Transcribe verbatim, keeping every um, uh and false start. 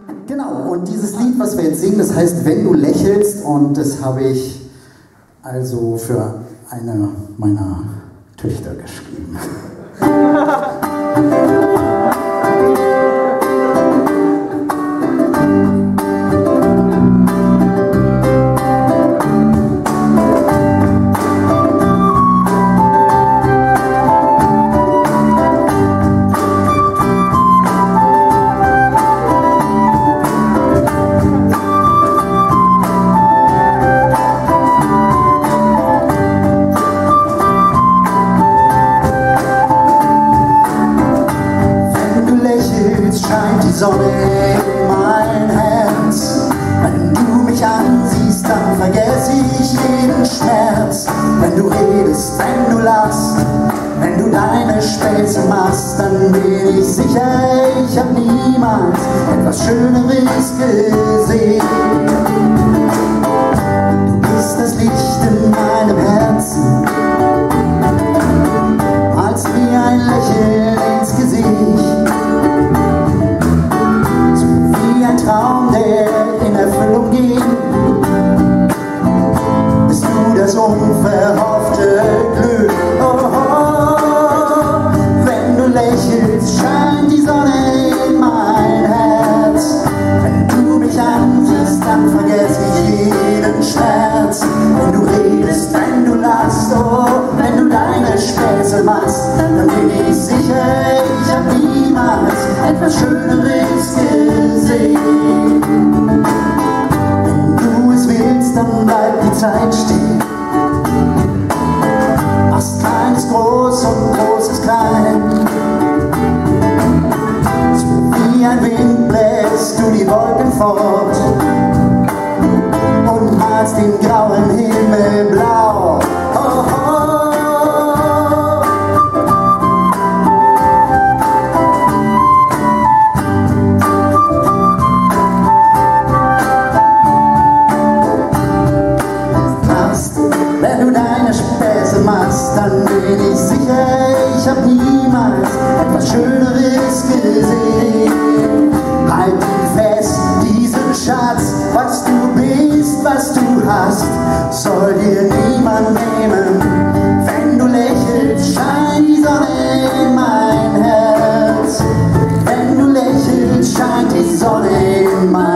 Genau, und dieses Lied, was wir jetzt singen, das heißt Wenn du lächelst, und das habe ich also für eine meiner Töchter geschrieben. Scheint die Sonne in mein Herz. Wenn du mich ansiehst, dann vergesse ich jeden Schmerz. Wenn du redest, wenn du lachst, wenn du deine Späße machst, dann bin ich sicher, ich hab niemals etwas Schöneres gesehen. Du bist das Licht in meinem Herzen, malst mir ein Lächeln ins Gesicht. Traum, der in Erfüllung geht, bist du das unverhoffte Glück. Oh, oh, wenn du lächelst, scheint die Sonne in mein Herz. Wenn du mich ansiehst, dann vergesse ich jeden Schmerz. Wenn du redest, wenn du lachst, oh, wenn du deine Späße machst, dann bin ich sicher, ich hab niemals etwas Schöneres gesehen. Wenn du es willst, dann bleibt die Zeit stehen. Machst Kleines groß und Großes klein. So wie ein Wind bläst du die Wolken fort und malst den grauen Himmel blau. Oh, oh. Wenn du deine Späße machst, dann bin ich sicher, ich hab niemals etwas Schöneres gesehen. Halt ihn fest, diesen Schatz, was du bist, was du hast, soll dir niemand nehmen. Wenn du lächelst, scheint die Sonne in mein Herz. Wenn du lächelst, scheint die Sonne in mein Herz.